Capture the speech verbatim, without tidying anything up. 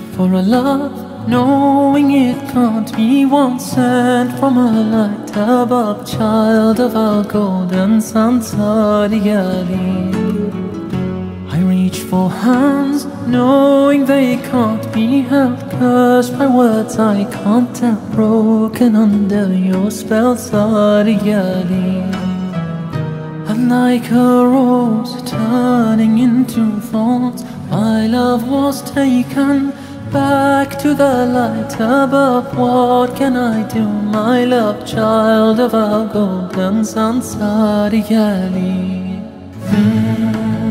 for a love, knowing it can't be one sent from a light above, child of our golden sun, Sariyali. I reach for hands, knowing they can't be held, cursed by words I can't tell, broken under your spell, Sariyali. And like a rose turning into thorns, my love was taken back to the light above. What can I do, my love, child of our golden sun, Sariyali? Mm.